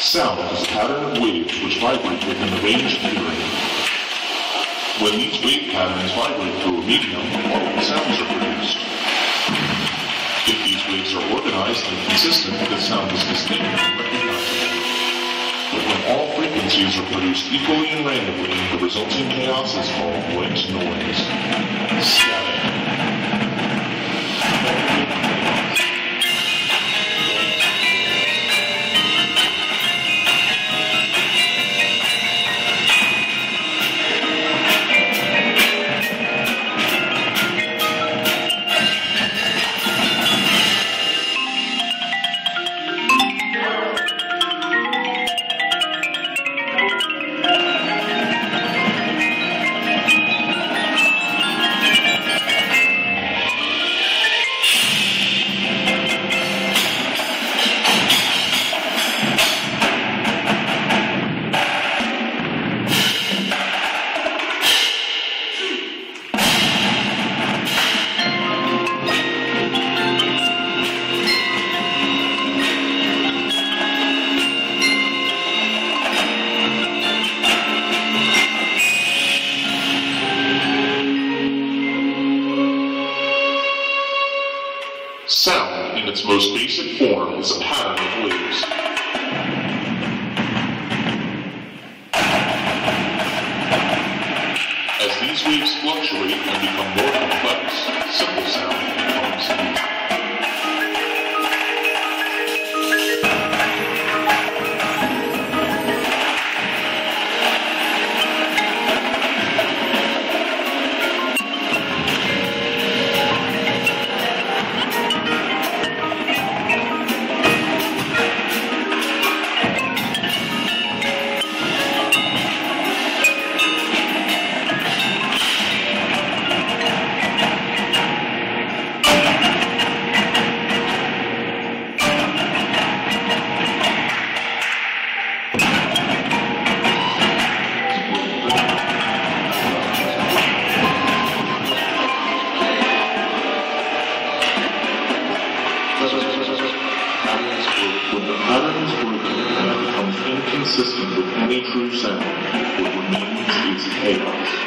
Sound is a pattern of waves which vibrate within the range of hearing. When these wave patterns vibrate through a medium, audible sounds are produced. If these waves are organized and consistent, the sound is distinct and recognizable. But when all frequencies are produced equally and randomly, the resulting chaos is called white noise. Static. Sound, in its most basic form, is a pattern of waves. As these waves fluctuate and become more complex, simple sound becomes easy. When the pattern is broken and becomes inconsistent with any true sound, what remains is chaos.